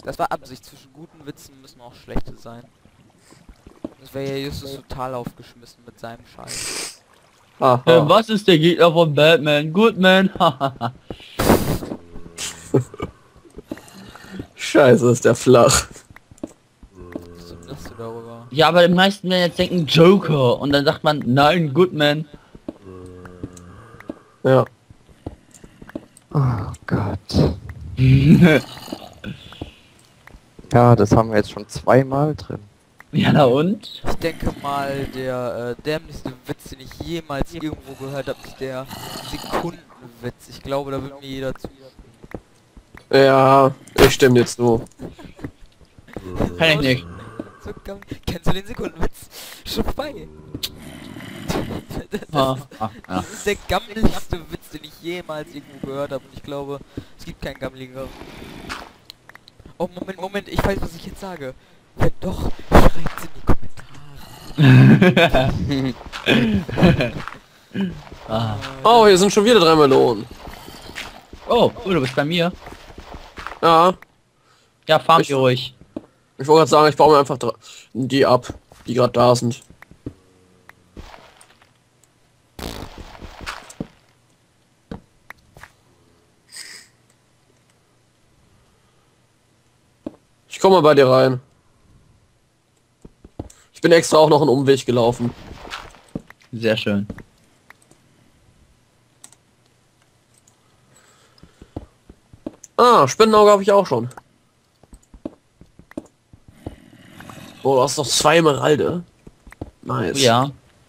Das war Absicht. Zwischen guten Witzen müssen auch schlechte sein. Das wäre ja Justus total aufgeschmissen mit seinem Scheiß. Aha. Was ist der Gegner von Batman? Goodman. Scheiße, ist der flach. Was sagst du darüber? Ja, aber die meisten werden jetzt denken Joker und dann sagt man, nein, Goodman. Ja. Oh Gott. Ja, das haben wir jetzt schon zweimal drin. Ja, na und? Ich denke mal, der dämlichste Witz, den ich jemals irgendwo gehört habe, ist der Sekundenwitz. Ich glaube, da wird mir jeder zu. Ja, ich stimme dir zu. Kann ich nicht. So kennst du den Sekundenwitz? Schon vorbei. Ja. Das ist der gammeligste Witz, den ich jemals irgendwo gehört habe. Und ich glaube, es gibt keinen gammeliger. Oh, Moment, ich weiß, was ich jetzt sage. Wenn doch, schreibt's in die Kommentare. Ah. Oh, hier sind schon wieder 3 Melonen. Oh, du bist bei mir. Ja, Ja, farmt Ich- ihr ruhig. ich wollte gerade sagen, ich baue mir einfach die ab, die gerade da sind. Ich komme mal bei dir rein. Ich bin extra auch noch einen Umweg gelaufen. Sehr schön. Ah, Spinnenauge habe ich auch schon. Oh, du hast noch 2 Emeralde. Nice. Ja.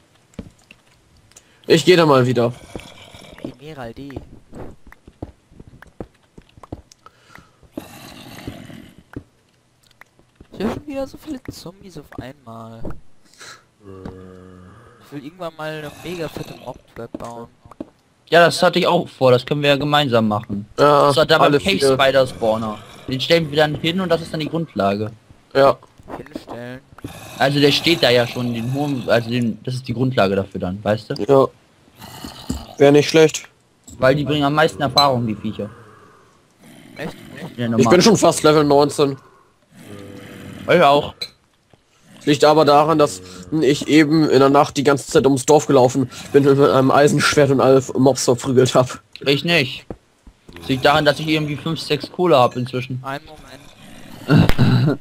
Ich gehe da mal wieder. Emeraldi. Ich habe schon wieder so viele Zombies auf einmal. Ich will irgendwann mal eine mega fette Mob-Trap bauen. Ja, das hatte ich auch vor. Das können wir ja gemeinsam machen. Ja, Das hat aber alle Cave 4. Spider Spawner. Den stellen wir dann hin und das ist dann die Grundlage. Ja, Hinstellen. Also der steht da ja schon, den hohen, also den, das ist die Grundlage dafür dann, weißt du? ja. Wäre nicht schlecht. Weil die bringen am meisten Erfahrung, die Viecher. Echt? Ja, Ich normal. bin schon fast Level 19. Ich auch. Liegt aber daran, dass ich eben in der Nacht die ganze Zeit ums Dorf gelaufen bin und mit einem Eisenschwert und alle Mobs verprügelt habe. Ich nicht. Das liegt daran, dass ich irgendwie 5, 6 Kohle habe inzwischen. Einen Moment.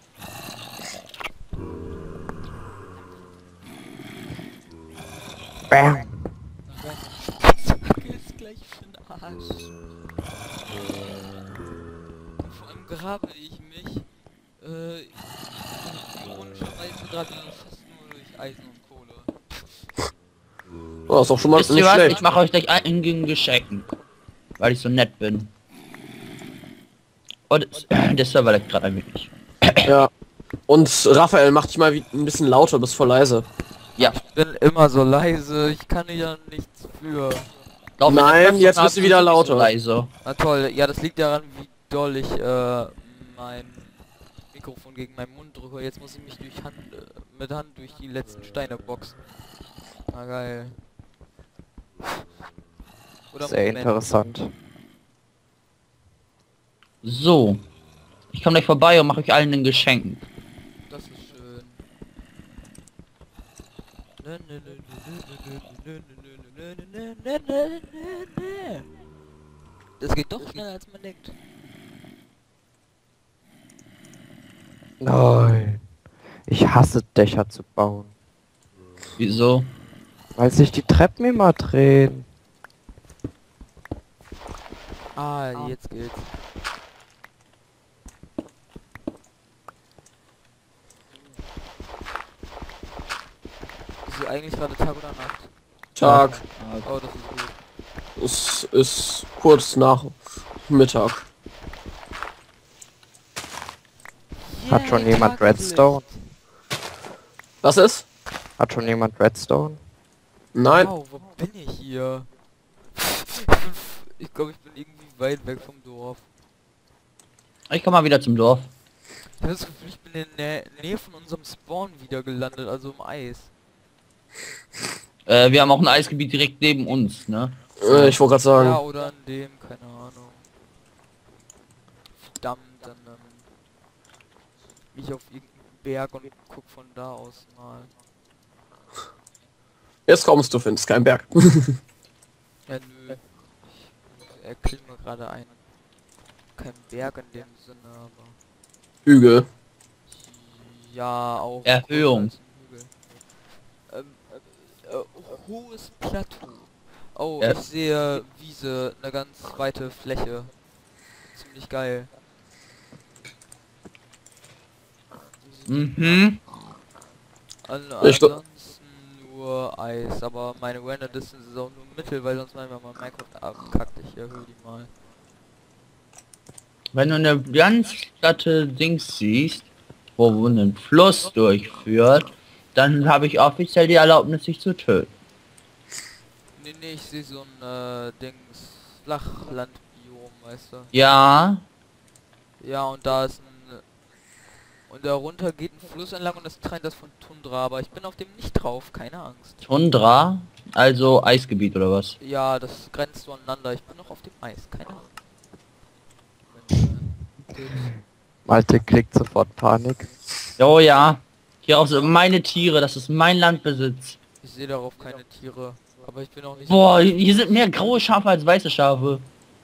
Bam. Zacke ist gleich für den Arsch. Vor allem grabe ich mich. Ironischerweise gerade fast nur durch Eisen und Kohle. Oh, das ist doch schon mal Wisst ihr nicht was? schlecht. Ich mache euch gleich ein Geschenk. Weil ich so nett bin. Und der Server leckt gerade ein wenig. Ja. Und Raphael, mach dich mal ein bisschen lauter, bist voll leise. Ja. Ich bin immer so leise, ich kann ja nichts für. Glaub mir, Nein, das jetzt Personal bist du wieder ist lauter. So leise. Na toll, ja, das liegt daran, wie doll ich mein Mikrofon gegen meinen Mund drücke. Jetzt muss ich mich durch mit Hand durch die letzten Steine boxen. Na geil. Oder Sehr Moment. interessant. So. Ich komme gleich vorbei und mache euch allen ein Geschenk. Das ist schön. Das geht doch schneller als man denkt. Nein. Ich hasse Dächer zu bauen. Wieso? Weil sich die Treppen immer drehen. Ah, jetzt geht's. Ist eigentlich gerade Tag oder Nacht? Tag. Oh, das ist gut. Es ist kurz nach Mittag. Hat schon jemand Tag ist Redstone? Was ist? Hat schon jemand Redstone? Nein. Wow, wo bin ich hier? Ich glaube, ich bin irgendwie weit weg vom Dorf. Ich komme mal wieder zum Dorf. Ich habe das Gefühl, ich bin in der Nähe von unserem Spawn wieder gelandet, also im Eis. Wir haben auch ein Eisgebiet direkt neben uns, ne? Ich wollte gerade Ja, sagen. oder an dem, keine Ahnung. Verdammt, dann mich auf irgendeinen Berg und guck von da aus mal. Jetzt kommst du, findest kein Berg. Ja, nö. Ich erklimme gerade ein. Kein Berg in dem Sinne, aber... Hügel. Ja, auch... Erhöhung. größer als ein Hügel. Hohes Plateau. Oh, Ja. ich sehe Wiese, eine ganz weite Fläche. Ziemlich geil. Mhm. Ich gl- Ansonsten nur Eis, aber meine Render Distance ist auch nur Mittel, weil sonst mal Minecraft abkackt. Ich erhöhe die mal. Wenn du eine ganz platte Dings siehst, wo ein Fluss durchführt, dann habe ich offiziell die Erlaubnis, dich zu töten. Nee, ich sehe so ein Dings Flachlandbiom, weißt du. Ja, Ja, und da ist ein... Und darunter geht ein Fluss entlang und das trennt das von Tundra, aber ich bin auf dem nicht drauf, keine Angst. Tundra, also Eisgebiet oder was? Ja, das grenzt zueinander, ich bin noch auf dem Eis, keine Angst. Malte kriegt sofort Panik. Oh ja, hier auch so meine Tiere, das ist mein Landbesitz. Ich sehe darauf keine Tiere, aber ich bin auch nicht... Boah, hier sind mehr graue Schafe als weiße Schafe.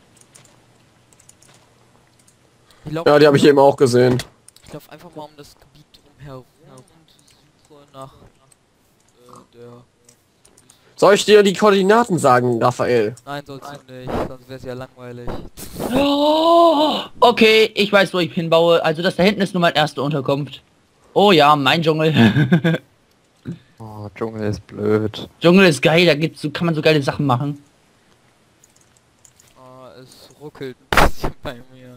Ich lauf, Ja, die habe ich eben auch gesehen. ich lauf einfach mal um das Gebiet drumherum und suche nach der... Soll ich dir die Koordinaten sagen, Raphael? Nein, sollst du nicht, sonst wäre es ja langweilig. Oh, okay, ich weiß, wo ich hinbaue. Also das da hinten ist nur meine erste Unterkunft. Oh ja, mein Dschungel. Oh, Dschungel ist blöd. Dschungel ist geil, da gibt's, so kann man so geile Sachen machen. Es ruckelt ein bisschen bei mir.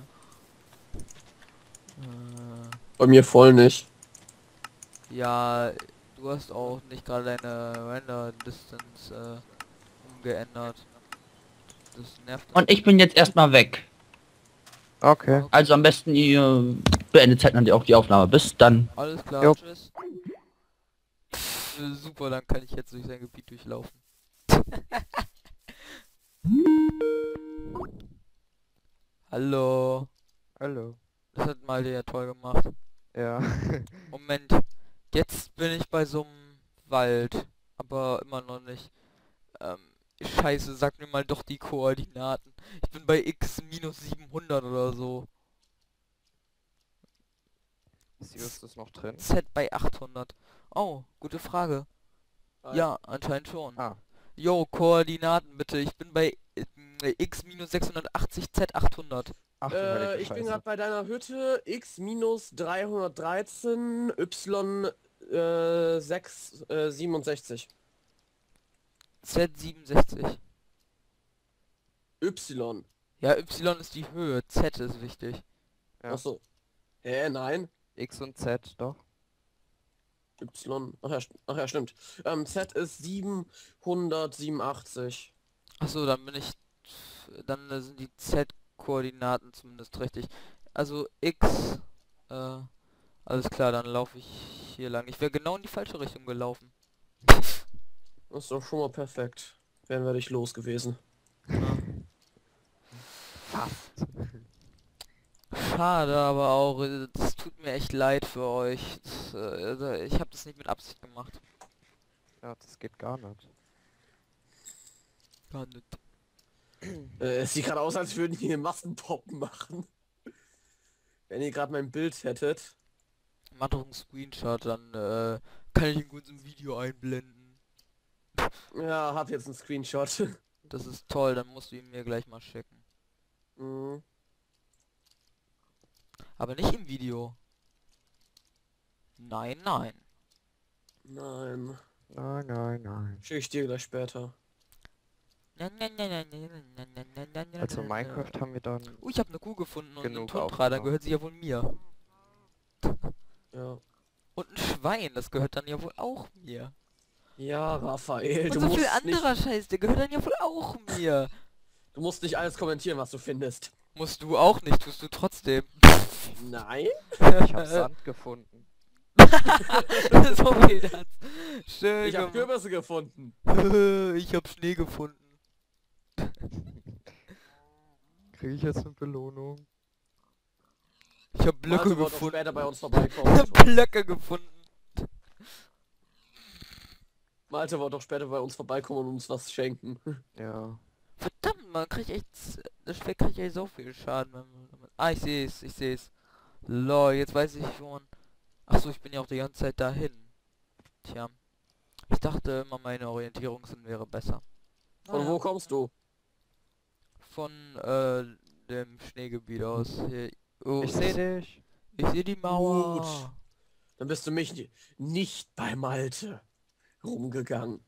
Bei mir voll nicht. Ja, du hast auch nicht gerade deine Render Distance umgeändert. Das nervt. Und ich bin jetzt erstmal weg. Okay. Also am besten ihr beendet zeitnah auch die Aufnahme. Bis dann. Alles klar, Jo. tschüss. Super, dann kann ich jetzt durch sein Gebiet durchlaufen. Hallo. Hallo. Das hat Malte ja toll gemacht. Ja. Moment. Jetzt bin ich bei so einem Wald. Aber immer noch nicht. Scheiße, sag mir mal doch die Koordinaten. Ich bin bei x minus 700 oder so. Ist das noch drin? Z bei 800. Oh, gute Frage. Hi. Ja, anscheinend schon. Ah. Jo, Koordinaten bitte. Ich bin bei x minus 680, Z 800. Ach, du heilige Ich bin Scheiße. gerade bei deiner Hütte x minus 313 y 67. Z 67. Y. Ja, Y ist die Höhe. Z ist wichtig. Ja. Achso. Nein. X und Z, doch. Y. Ach ja, stimmt. Z ist 787. Achso, dann bin ich... Dann sind die Z-Koordinaten zumindest richtig. Also X... alles klar, dann laufe ich hier lang. Ich wäre genau in die falsche Richtung gelaufen. Das ist doch schon mal perfekt. Wären wir dich los gewesen. Ja. Fast. Schade, aber auch, es tut mir echt leid für euch. Ich habe das nicht mit Absicht gemacht. Ja, das geht gar nicht. Gar nicht. Es sieht gerade aus, als würden die Massenpop machen. Wenn ihr gerade mein Bild hättet. Mach doch einen Screenshot, dann kann ich ihn kurz im Video einblenden. Ja, hab jetzt einen Screenshot. Das ist toll, dann musst du ihn mir gleich mal schicken. Mhm. Aber nicht im Video. Nein, nein. Nein. Nein, nein, nein. Schicke ich dir gleich später. Also Minecraft haben wir dann... Oh, ich habe eine Kuh gefunden und einen Genug Tundra, dann aufgenommen. gehört sie ja wohl mir. Ja. Und ein Schwein, das gehört dann ja wohl auch mir. Ja, Raphael, Und so viel anderer Scheiß, der gehört dann ja wohl auch mir. du musst nicht alles kommentieren, was du findest. Musst du auch nicht, tust du trotzdem. Nein? Ich habe Sand gefunden. So viel das. Schön Ich habe gemacht. Kürbisse gefunden. Ich hab Schnee gefunden. Kriege ich jetzt eine Belohnung? Ich Ich hab Blöcke Malte wird auch gefunden. später bei uns vorbeikommen. Blöcke gefunden. Malte wird doch später bei uns vorbeikommen und uns was schenken. Ja. Verdammt, man kriegt echt... Das Schwert kriegt echt so viel Schaden. Ah, ich sehe es, ich sehe es. Lol, jetzt weiß ich, wo man... Achso, ich bin ja auch die ganze Zeit dahin. Tja. Ich dachte immer, meine Orientierungssinn wäre besser. Von wo kommst du? Von, dem Schneegebiet aus. Hier. Oh, Ich sehe dich. Ich sehe die Mauer. Gut. Dann bist du mich nicht bei Malte rumgegangen.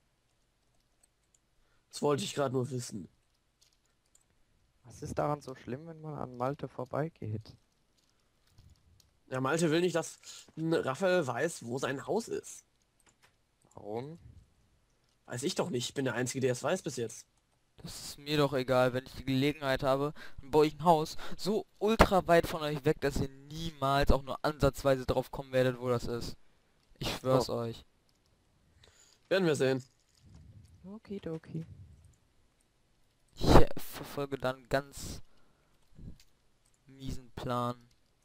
Das wollte ich gerade nur wissen. Was ist daran so schlimm, wenn man an Malte vorbeigeht? Ja, Malte will nicht, dass Raphael weiß, wo sein Haus ist. Warum? Weiß ich doch nicht. Ich bin der Einzige, der es weiß bis jetzt. Das ist mir doch egal. Wenn ich die Gelegenheit habe, dann baue ich ein Haus so ultra weit von euch weg, dass ihr niemals auch nur ansatzweise drauf kommen werdet, wo das ist. Ich schwör's euch. Werden wir sehen. Okidoki. Ich verfolge dann einen ganz miesen Plan.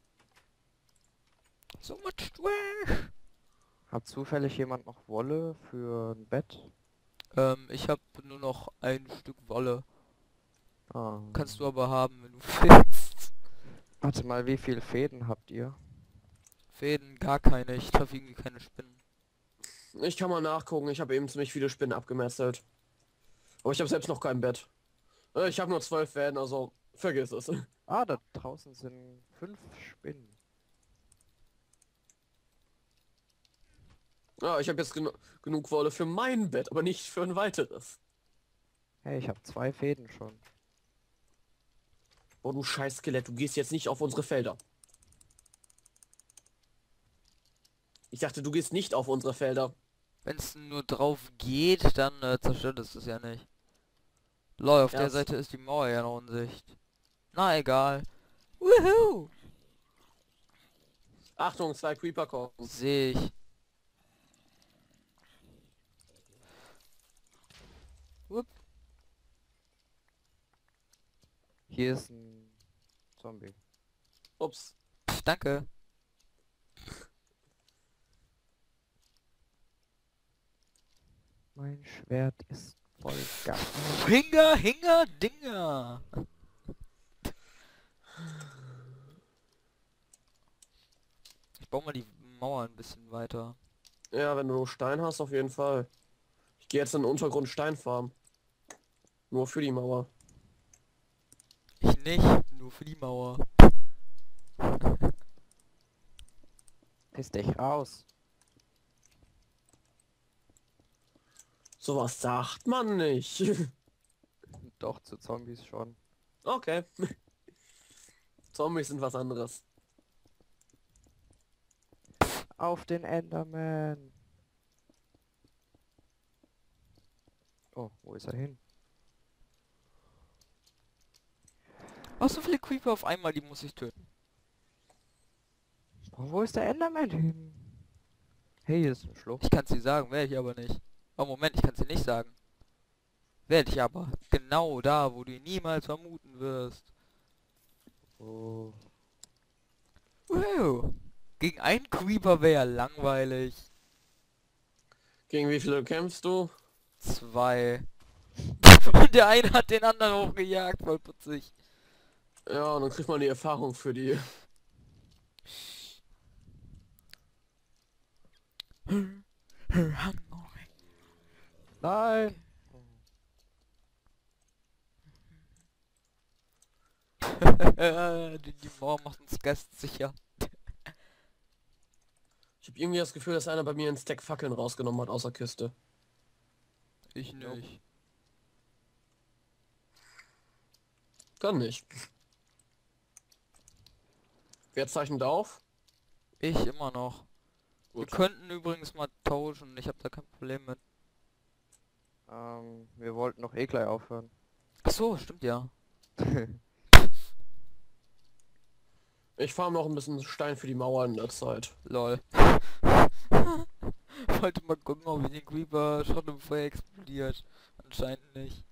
So much trash. Hat zufällig jemand noch Wolle für ein Bett? Ich habe nur noch ein Stück Wolle. Ah. Kannst du aber haben, wenn du willst. Warte mal, wie viele Fäden habt ihr? Fäden, gar keine. Ich treffe irgendwie keine Spinnen. Ich kann mal nachgucken. Ich habe eben ziemlich viele Spinnen abgemetzelt. Aber ich habe selbst noch kein Bett. Ich habe nur 12 Fäden, also vergiss es. Ah, da draußen sind 5 Spinnen. Ja, ich habe jetzt genug Wolle für mein Bett, aber nicht für ein weiteres. Hey, ich habe 2 Fäden schon. Oh, du scheiß Skelett, du gehst jetzt nicht auf unsere Felder. Ich dachte, du gehst nicht auf unsere Felder. Wenn es nur drauf geht, dann zerstört es ja nicht. Lol, auf der Erst- Seite ist die Mauer ja noch in Sicht. Na egal. Woohoo! Achtung, 2 Creeper kommen. Sehe ich. Wupp. Hier ist ein Zombie. Ups. Pff, danke. Mein Schwert ist voll Gas. Hinger, Hinger, Dinger. Ich baue mal die Mauer ein bisschen weiter. Ja, wenn du Stein hast, auf jeden Fall. Ich gehe jetzt in den Untergrund Stein farmen. Nur für die Mauer. Ich nicht, nur für die Mauer. Piss dich raus. Sowas sagt man nicht. Doch, zu Zombies schon. Okay. Zombies sind was anderes. Auf den Enderman. Oh, wo ist er hin? Oh, so viele Creeper auf einmal, die muss ich töten. Oh, wo ist der Enderman hin? Hey, hier ist ein Schlucht. Ich kann es dir sagen, werde ich aber nicht. Oh Moment, ich kann es dir nicht sagen. Werde ich aber. Genau da, wo du ihn niemals vermuten wirst. Oh. Wow. Gegen einen Creeper wäre ja langweilig. Gegen wie viele kämpfst du? 2. Und der eine hat den anderen hochgejagt, voll putzig. Ja, und dann kriegt man die Erfahrung für die. Nein! Die Mauer macht uns gastsicher. Ich habe irgendwie das Gefühl, dass einer bei mir einen Stack Fackeln rausgenommen hat aus der Kiste. Ich nicht. Kann nicht. Wer zeichnet auf? Ich immer noch. Wir Gut. könnten übrigens mal tauschen, ich habe da kein Problem mit. Wir wollten noch eh gleich aufhören. Ach so, stimmt ja. Ich farm noch ein bisschen Stein für die Mauer in der Zeit. Lol. Wollte mal gucken, ob ich den Creeper schon im Feuer explodiert. Anscheinend nicht.